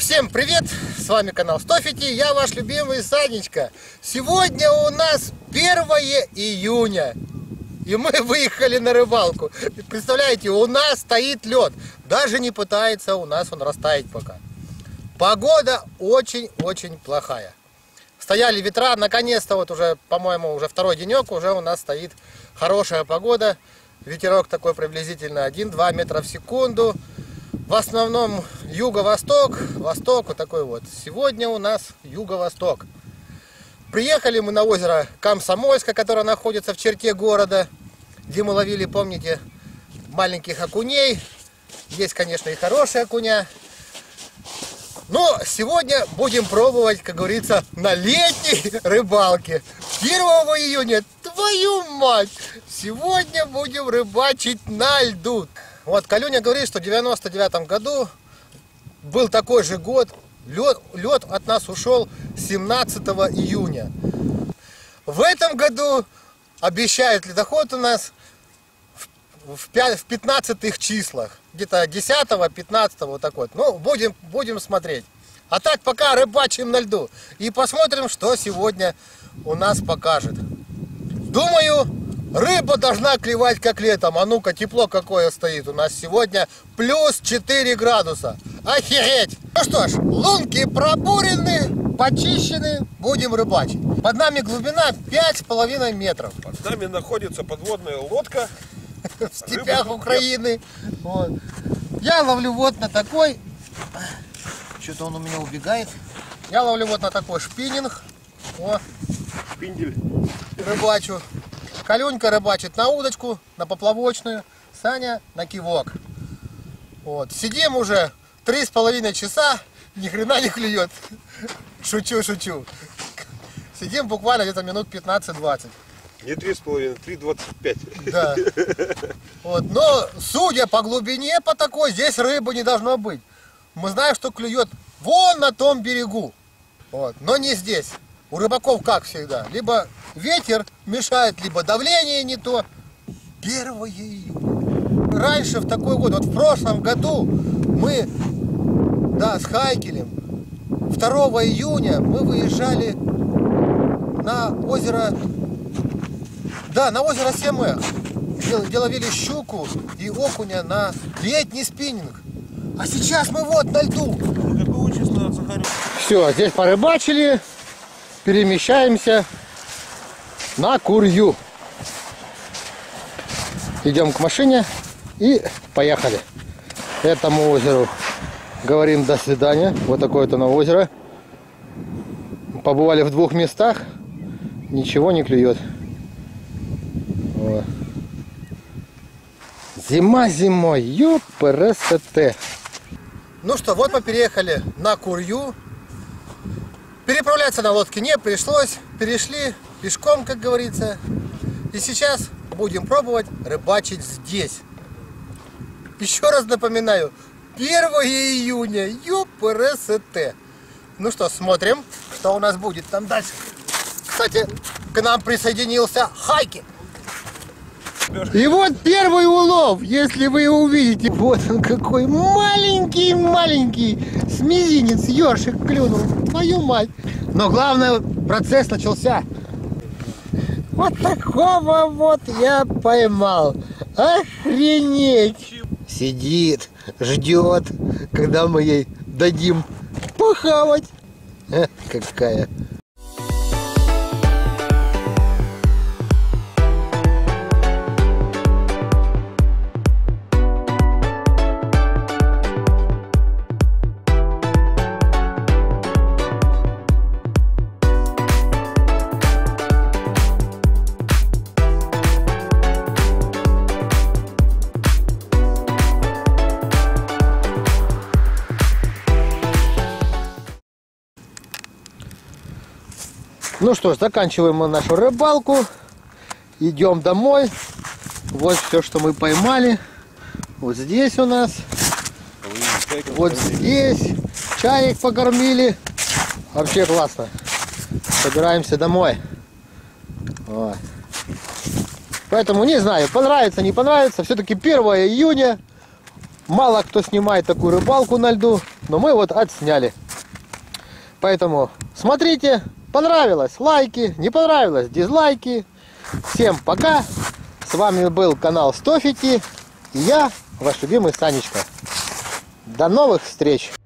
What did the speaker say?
Всем привет! С вами канал Стофити, я ваш любимый Санечка. Сегодня у нас 1 июня. И мы выехали на рыбалку. Представляете, у нас стоит лед. Даже не пытается у нас он растаять пока. Погода очень-очень плохая. Стояли ветра, наконец-то вот уже, по-моему, уже второй денек, уже у нас стоит хорошая погода. Ветерок такой приблизительно 1-2 метра в секунду. В основном юго-восток, восток вот такой вот. Сегодня у нас юго-восток. Приехали мы на озеро Комсомольское, которое находится в черте города, где мы ловили, помните, маленьких окуней. Есть, конечно, и хорошие окуня. Но сегодня будем пробовать, как говорится, на летней рыбалке. 1 июня, твою мать! Сегодня будем рыбачить на льду. Вот Калюня говорит, что в 99 году был такой же год. Лед от нас ушел 17 июня. В этом году обещают ледоход у нас в 15 числах. Где-то 10-15, вот так вот. Ну, будем смотреть. А так пока рыбачим на льду. И посмотрим, что сегодня у нас покажет. Думаю, рыба должна клевать как летом. А ну-ка, тепло какое стоит. У нас сегодня плюс 4 градуса. Охереть! Ну что ж, лунки пробурены, почищены. Будем рыбачить. Под нами глубина 5,5 метров. Под нами находится подводная лодка. В степях Украины. Вот. Я ловлю вот на такой. Что-то он у меня убегает. Я ловлю вот на такой шпиннинг. О. Шпиндель. Рыбачу. Калюнька рыбачит на удочку, на поплавочную. Саня на кивок. Вот. Сидим уже 3,5 часа. Ни хрена не клюет. Шучу. Сидим буквально где-то минут 15-20. Не 3,5, 3,25. Да. Вот. Но судя по глубине, по такой, здесь рыбы не должно быть. Мы знаем, что клюет вон на том берегу. Вот. Но не здесь. У рыбаков как всегда. Либо ветер мешает, либо давление не то. 1 июня. Раньше в такой год, вот в прошлом году мы, да, с Хайкелем 2 июня мы выезжали на озеро, да, на озеро Семэх, где ловили щуку и окуня на летний спиннинг. А сейчас мы вот на льду. Все, здесь порыбачили, перемещаемся на Курью. Идем к машине и поехали. Этому озеру говорим до свидания. Вот такое то на озеро. Побывали в 2 местах, ничего не клюет. Вот. Зима зимой, ёпрст. Ну что, вот мы переехали на Курью. Переправляться на лодке не пришлось. Перешли пешком, как говорится. И сейчас будем пробовать рыбачить здесь. Еще раз напоминаю, 1 июня, ёпрст. Ну что, смотрим, что у нас будет там дальше. Кстати, к нам присоединился Хайки. И вот первый улов, если вы его увидите. Вот он какой маленький с мизинец ёршик клюнул. Твою мать. Но главное, процесс начался. Вот такого вот я поймал. Охренеть. Сидит, ждет, когда мы ей дадим похавать. Какая. Ну что ж, заканчиваем мы нашу рыбалку. Идем домой. Вот все, что мы поймали. Вот здесь у нас. Вот здесь. Чаек покормили. Вообще классно. Собираемся домой. Вот. Поэтому не знаю, понравится, не понравится. Все-таки 1 июня. Мало кто снимает такую рыбалку на льду, но мы вот отсняли. Поэтому смотрите, понравилось — лайки, не понравилось — дизлайки. Всем пока. С вами был канал Стофити и я, ваш любимый Санечка. До новых встреч!